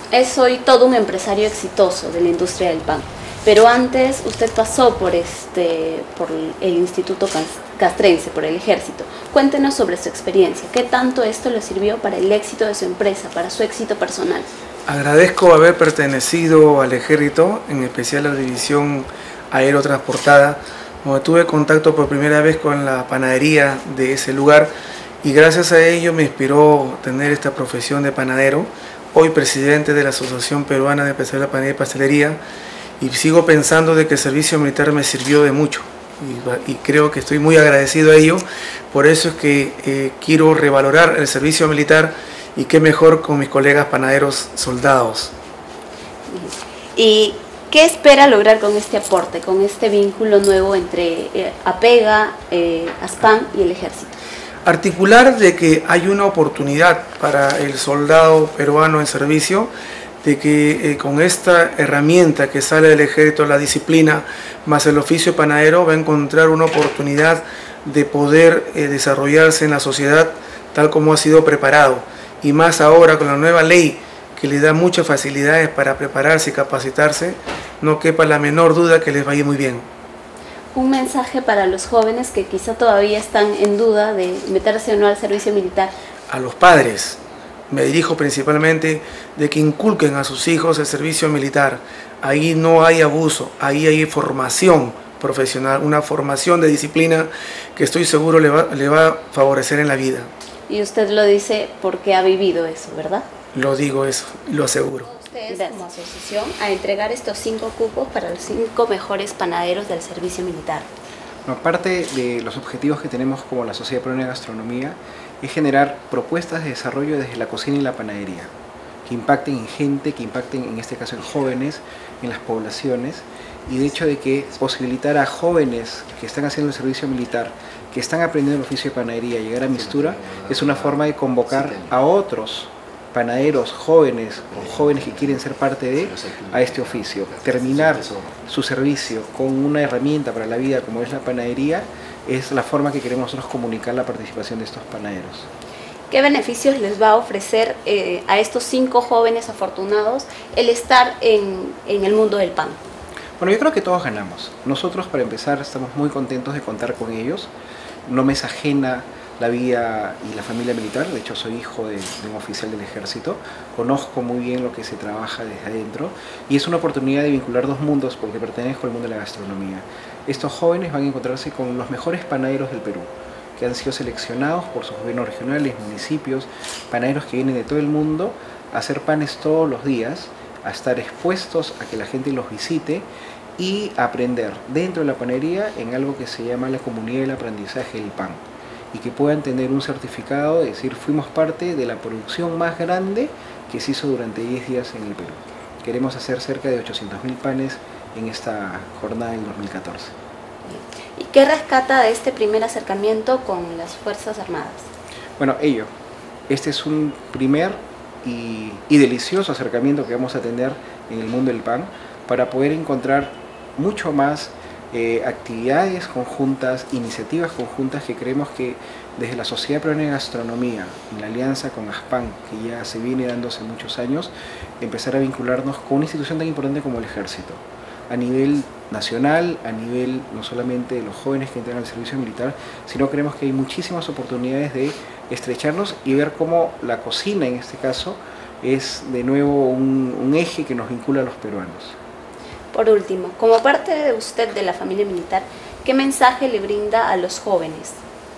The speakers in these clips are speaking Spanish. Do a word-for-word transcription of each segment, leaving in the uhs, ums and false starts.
es hoy todo un empresario exitoso de la industria del pan. Pero antes usted pasó por, este, por el Instituto Castrense, por el Ejército. Cuéntenos sobre su experiencia. ¿Qué tanto esto le sirvió para el éxito de su empresa, para su éxito personal? Agradezco haber pertenecido al Ejército, en especial a la División Aerotransportada, donde tuve contacto por primera vez con la panadería de ese lugar y gracias a ello me inspiró tener esta profesión de panadero. Hoy presidente de la Asociación Peruana de Empresarios de la Panadería y Pastelería, y sigo pensando de que el servicio militar me sirvió de mucho y, y creo que estoy muy agradecido a ello. Por eso es que eh, quiero revalorar el servicio militar y qué mejor con mis colegas panaderos soldados. ¿Y qué espera lograr con este aporte, con este vínculo nuevo entre eh, APEGA, eh, ASPAN y el Ejército? Articular de que hay una oportunidad para el soldado peruano en servicio, de que eh, con esta herramienta que sale del Ejército, la disciplina más el oficio panadero, va a encontrar una oportunidad de poder eh, desarrollarse en la sociedad tal como ha sido preparado, y más ahora con la nueva ley que le da muchas facilidades para prepararse y capacitarse, no quepa la menor duda que les va a ir muy bien. Un mensaje para los jóvenes que quizá todavía están en duda de meterse o no al servicio militar. A los padres me dirijo principalmente de que inculquen a sus hijos el servicio militar. Ahí no hay abuso, ahí hay formación profesional, una formación de disciplina que estoy seguro le va, le va a favorecer en la vida. Y usted lo dice porque ha vivido eso, ¿verdad? Lo digo eso, lo aseguro. Ustedes como asociación a entregar estos cinco cupos para los cinco mejores panaderos del servicio militar. Aparte de los objetivos que tenemos como la Sociedad Peruana de Gastronomía, es generar propuestas de desarrollo desde la cocina y la panadería, que impacten en gente, que impacten en este caso en jóvenes, en las poblaciones, y de hecho de que posibilitar a jóvenes que están haciendo el servicio militar, que están aprendiendo el oficio de panadería, llegar a Mistura, es una forma de convocar a otros panaderos jóvenes o jóvenes que quieren ser parte de a este oficio. Terminar su servicio con una herramienta para la vida como es la panadería es la forma que queremos nosotros comunicar la participación de estos panaderos. ¿Qué beneficios les va a ofrecer eh, a estos cinco jóvenes afortunados el estar en, en el mundo del pan? Bueno, yo creo que todos ganamos. Nosotros, para empezar, estamos muy contentos de contar con ellos. No me es ajena la vida y la familia militar, de hecho soy hijo de, de un oficial del Ejército, conozco muy bien lo que se trabaja desde adentro y es una oportunidad de vincular dos mundos porque pertenezco al mundo de la gastronomía. Estos jóvenes van a encontrarse con los mejores panaderos del Perú, que han sido seleccionados por sus gobiernos regionales, municipios, panaderos que vienen de todo el mundo a hacer panes todos los días, a estar expuestos a que la gente los visite y a aprender dentro de la panadería en algo que se llama la comunidad del aprendizaje del pan, y que puedan tener un certificado de decir fuimos parte de la producción más grande que se hizo durante diez días en el Perú. Queremos hacer cerca de ochocientos mil panes en esta jornada del dos mil catorce. ¿Y qué rescata de este primer acercamiento con las Fuerzas Armadas? Bueno, ello, este es un primer y, y delicioso acercamiento que vamos a tener en el mundo del pan para poder encontrar mucho más Eh, actividades conjuntas, iniciativas conjuntas que creemos que desde la Sociedad Peruana de Gastronomía, en la alianza con ASPAN, que ya se viene dando hace muchos años, empezar a vincularnos con una institución tan importante como el Ejército, a nivel nacional, a nivel no solamente de los jóvenes que entran al servicio militar, sino creemos que hay muchísimas oportunidades de estrecharnos y ver cómo la cocina, en este caso, es de nuevo un, un eje que nos vincula a los peruanos. Por último, como parte de usted de la familia militar, ¿qué mensaje le brinda a los jóvenes?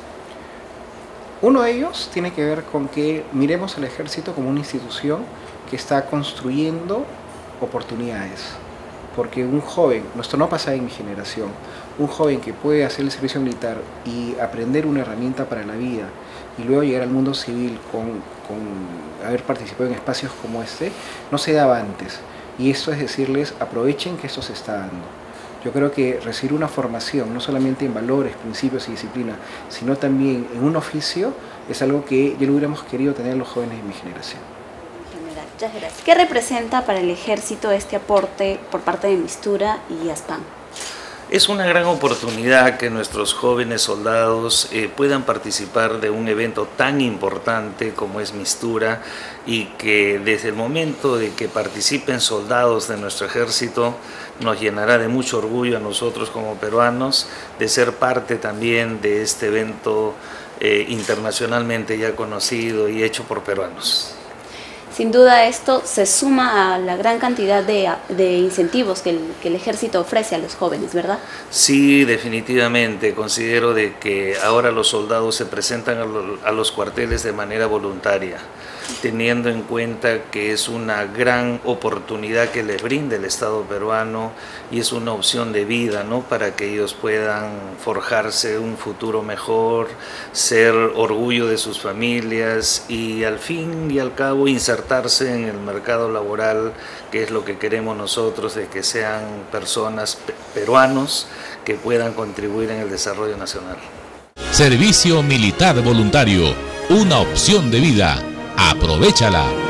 Uno de ellos tiene que ver con que miremos al Ejército como una institución que está construyendo oportunidades. Porque un joven, esto no pasa en mi generación, un joven que puede hacer el servicio militar y aprender una herramienta para la vida y luego llegar al mundo civil con, con haber participado en espacios como este, no se daba antes. Y esto es decirles, aprovechen que esto se está dando. Yo creo que recibir una formación, no solamente en valores, principios y disciplina, sino también en un oficio, es algo que ya lo hubiéramos querido tener los jóvenes de mi generación. Muchas gracias. ¿Qué representa para el Ejército este aporte por parte de Mistura y ASPAN? Es una gran oportunidad que nuestros jóvenes soldados eh, puedan participar de un evento tan importante como es Mistura, y que desde el momento de que participen soldados de nuestro ejército nos llenará de mucho orgullo a nosotros como peruanos de ser parte también de este evento eh, internacionalmente ya conocido y hecho por peruanos. Sin duda esto se suma a la gran cantidad de, de incentivos que el, que el ejército ofrece a los jóvenes, ¿verdad? Sí, definitivamente. Considero de que ahora los soldados se presentan a, lo, a los cuarteles de manera voluntaria, teniendo en cuenta que es una gran oportunidad que les brinda el Estado peruano y es una opción de vida, ¿no?, para que ellos puedan forjarse un futuro mejor, ser orgullo de sus familias y al fin y al cabo insertarse en el mercado laboral, que es lo que queremos nosotros, de que sean personas peruanos que puedan contribuir en el desarrollo nacional. Servicio Militar Voluntario, una opción de vida. Aprovéchala.